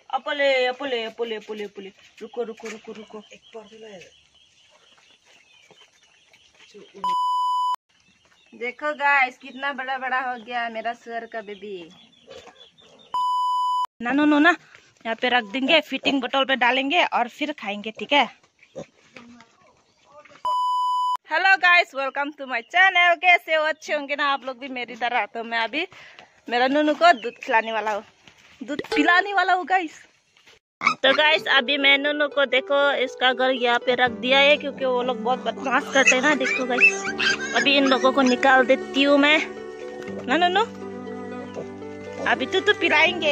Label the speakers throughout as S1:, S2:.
S1: अपले अपले अपले अपले अपले रुको रुको रुको रुको। देखो गाइस कितना बड़ा बड़ा हो गया मेरा सुअर का बेबी। नानो नो ना यहाँ पे रख देंगे, फीडिंग बोतल पे डालेंगे और फिर खाएंगे, ठीक है। Hello guys, welcome to my channel. कैसे हो? अच्छे होंगे ना आप लोग भी मेरी तरह। तो मैं अभी मेरा नूनू को दूध खिलाने वाला हूँ, दूध पिलाने वाला हूँ गाइस। तो गाइस अभी मैं नूनू को देखो इसका घर यहाँ पे रख दिया है क्योंकि वो लोग बहुत बदमाश करते हैं ना। देखो गाइस अभी इन लोगों को निकाल देती हूँ मैं ना। नूनू अभी तो पिलाएंगे।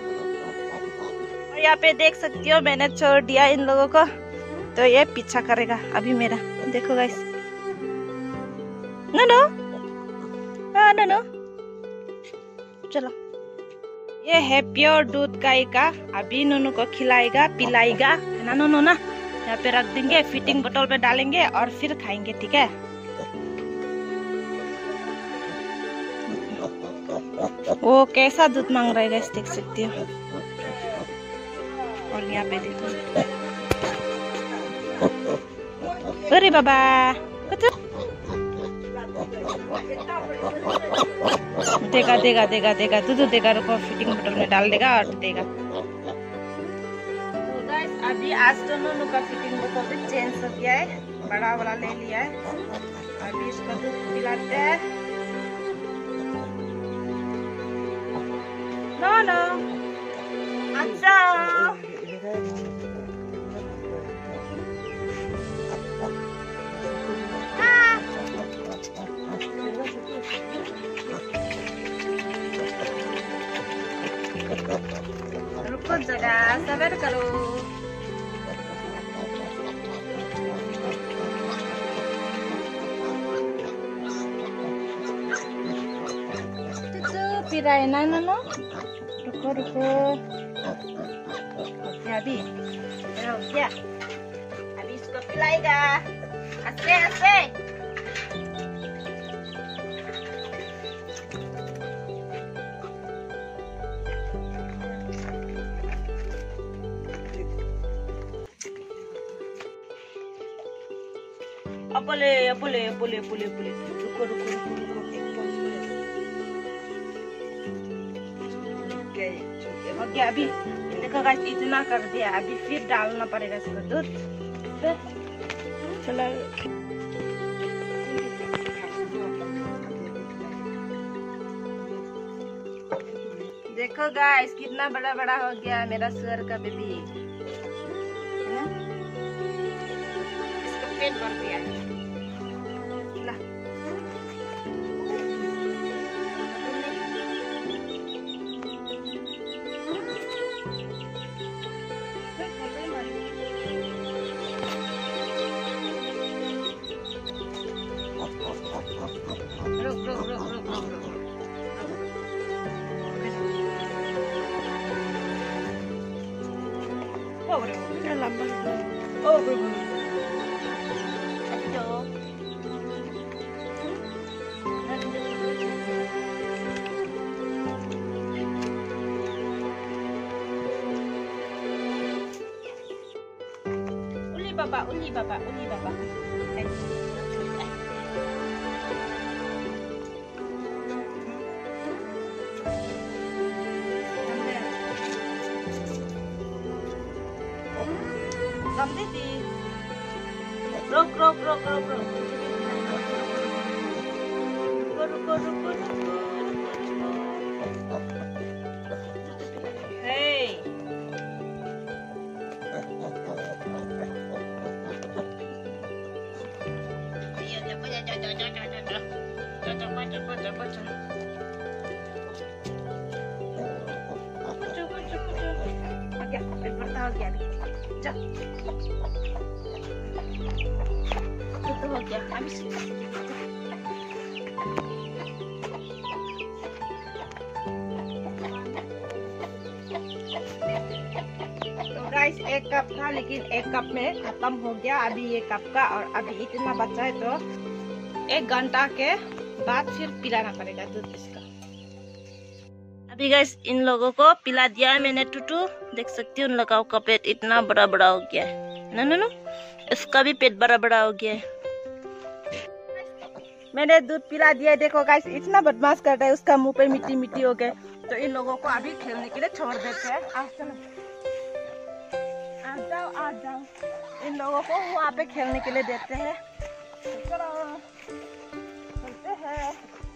S1: और यहाँ पे देख सकती हो मैंने छोड़ दिया इन लोगों को, तो ये पीछा करेगा अभी मेरा। देखो गाइस नूनू, हाँ नूनू चलो। ये है प्योर दूध गाय का, अभी नूनू को खिलाएगा पिलाएगा है ना नूनू ना। यहाँ पे रख देंगे, फीडिंग बोतल पे डालेंगे और फिर खाएंगे, ठीक है। वो कैसा दूध मांग रहा है गाइस, देख सकती हो। और यहाँ पे देखो, अरे बाबा देगा देगा देगा देगा दूध देगा। रुको फीडिंग बोतल में डाल देगा और देगा। तो गाइस अभी आज तो नूनू का फीडिंग बोतल भी चेंज हो गया है, बड़ा वाला ले लिया है। अभी इसको दूध पिलाते हैं। नो अच्छा रुको जरा सबर करो। तो पी रहा है ना नूनू, रुको रुको। अभी क्या अभी इसको पिलाएगा, ऐसे ऐसे। अपले अपले अपले अपले अपले रुको रुको रुको रुको। हो गया अभी। देखो गाइस इतना कर दिया, अभी फिर डालना पड़ेगा इसको दूध। चलो देखो गाइस कितना बड़ा बड़ा हो गया मेरा सुअर का बेबी, है ना। इसका पेट भर गया है। रुक रुक रुक रुक रुक रुक। Uli baba. Ramde di. Rok. Ruko. Hey. हो गया habis। तो गाइस एक कप था लेकिन एक कप में खत्म हो गया अभी ये कप का, और अभी इतना बचा है तो 1 घंटा के बाद फिर पिलाना पड़ेगा दूध इसका। अभी गाइस इन लोगों को पिला दिया है मैंने टूटू। देख सकती हूँ उन लोगों का पेट इतना बड़ा बड़ा हो गया है। नो इसका भी पेट बड़ा बड़ा हो गया है। मैंने दूध पिला दिया है। देखो गाइस इतना बदमाश कर रहा है, उसका मुंह पे मिट्टी मिट्टी हो गए। तो इन लोगों को अभी खेलने के लिए छोड़ देते हैं। आ जाओ इन लोगों को वहाँ पे खेलने के लिए देते हैं। चलो चलते हैं,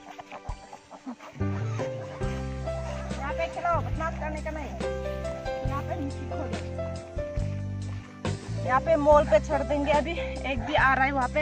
S1: यहाँ पे खेलो, बदमाश करने का नहीं। यहाँ पे मिट्टी खोदो, यहाँ पे मॉल पे छोड़ देंगे। अभी एक भी आ रहा है वहाँ पे,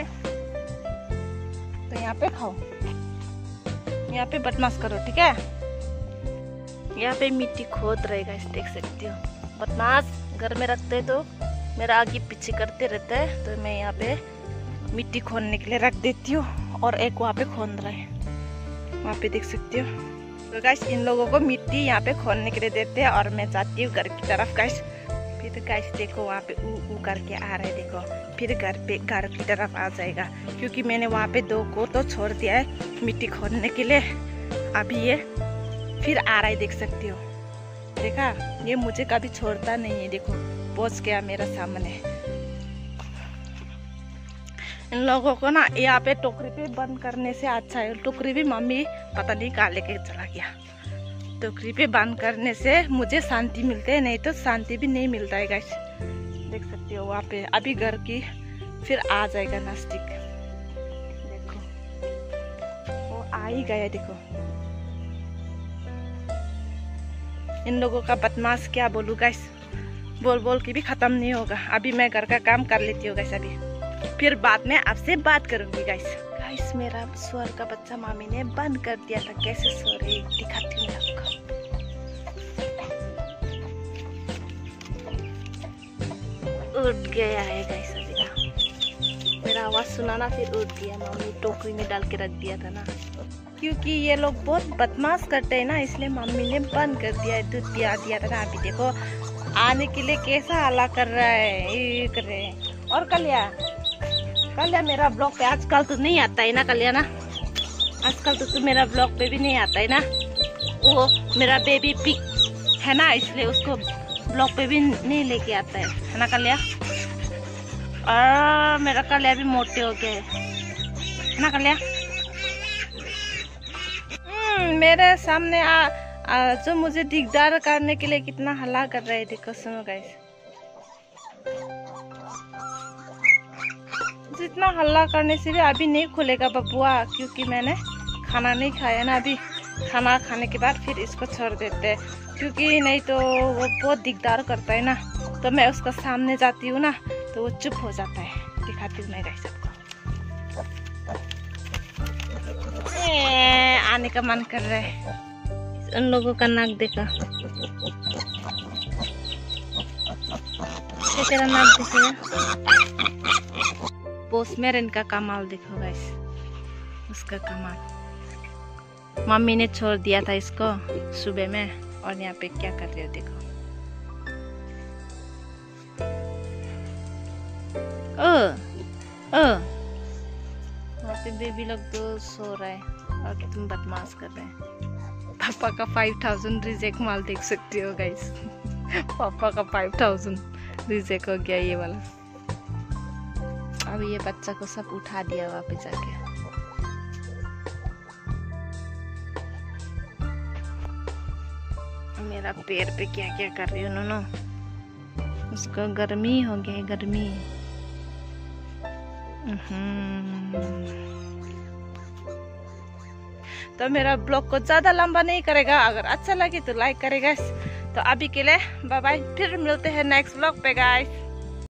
S1: तो यहाँ पे खाओ, यहाँ पे बदमाश करो, ठीक है। यहाँ पे मिट्टी खोद रहेगा, इस देख सकती हो। बदमाश घर में रखते तो मेरा आगे पीछे करते रहता है, तो मैं यहाँ पे मिट्टी खोदने के लिए रख देती हूँ। और एक वहाँ पे खोद रहा है, वहाँ पे देख सकती हो। तो गाइस इन लोगों को मिट्टी यहाँ पे खोदने के लिए देते हैं और मैं जाती हूँ घर की तरफ गाइस। फिर गाइस देखो वहाँ पे ऊ करके आ रहा है, देखो फिर घर की तरफ आ जाएगा, क्योंकि मैंने वहाँ पे 2 को तो छोड़ दिया है मिट्टी खोदने के लिए। अभी ये फिर आ रहा है, देख सकती हो। देखा, ये मुझे कभी छोड़ता नहीं है। देखो पहुंच गया मेरा सामने। इन लोगों को ना यहाँ पे टोकरी पे बंद करने से अच्छा है। टोकरी भी मम्मी पता नहीं कहाँ लेके चला गया। टोकरी पे बंद करने से मुझे शांति मिलते है, नहीं तो शांति भी नहीं मिलता है गाइस। देख सकते हो वहाँ पे अभी घर की फिर आ जाएगा नास्टिक। देखो वो आ ही गया। देखो इन लोगों का बदमाश क्या बोलूं गाइस, बोल बोल के भी खत्म नहीं होगा। अभी मैं घर का काम कर लेती हूँ गाइस, अभी फिर बाद में आपसे बात करूंगी गाइस। गाइस मेरा स्वर का बच्चा मामी ने बंद कर दिया था, कैसे सो रही दिखाती हूँ आपको। उठ गया है गाइस अभी ना, मेरा आवाज सुना ना, फिर उठ गया। मम्मी टोकरी में डाल के रख दिया था ना, क्योंकि ये लोग बहुत बदमाश करते हैं ना, इसलिए मम्मी ने बंद कर दिया है। दूध पिया दिया था ना। अभी देखो आने के लिए कैसा हल्ला कर रहा है, ये कर रहे हैं। और कल्या मेरा ब्लॉग पे आजकल तो नहीं आता है ना कल्या ना, आजकल तो तू मेरा ब्लॉग पे भी नहीं आता है ना। वो मेरा बेबी पिक है ना, इसलिए उसको ब्लॉग पे भी नहीं लेके आता है ना कल्या। और मेरा कल्या भी मोटे हो गए है ना कल्या। मेरे सामने जो मुझे दिगदार करने के लिए कितना हल्ला कर रहे हैं, देखो सुनो गाइस। जितना हल्ला करने से भी अभी नहीं खुलेगा बबुआ, क्योंकि मैंने खाना नहीं खाया ना। अभी खाना खाने के बाद फिर इसको छोड़ देते हैं, क्योंकि नहीं तो वो बहुत दिगदार करता है ना। तो मैं उसका सामने जाती हूँ ना, तो वो चुप हो जाता है। दिखाती हूँ मैं गाइस सबको। आने का मन कर रहा है। उन लोगों का नाक देखा, तेरा नाक दिखेगा। पोस्टमैन का कमाल देखो गाइस, उसका कमाल। मम्मी ने छोड़ दिया था इसको सुबह में, और यहाँ पे क्या कर रहे हो देखो। वहाँ पे बेबी लोग तो सो रहा है और तुम बदमाश कर रहे हैं। पापा का 5000 रिजेक्ट माल देख सकते हो गाइस। पापा का 5000 रिजेक्ट हो गया ये वाला। अब ये बच्चा को सब उठा दिया वहाँ पे जाके। मेरा पैर पे क्या क्या कर रही हो नोनो, उसको गर्मी हो गई, गर्मी। तो मेरा ब्लॉग को ज्यादा लंबा नहीं करेगा, अगर अच्छा लगे तो लाइक करेगा। तो अभी के लिए बाय बाय, फिर मिलते हैं नेक्स्ट ब्लॉग पे गाइस।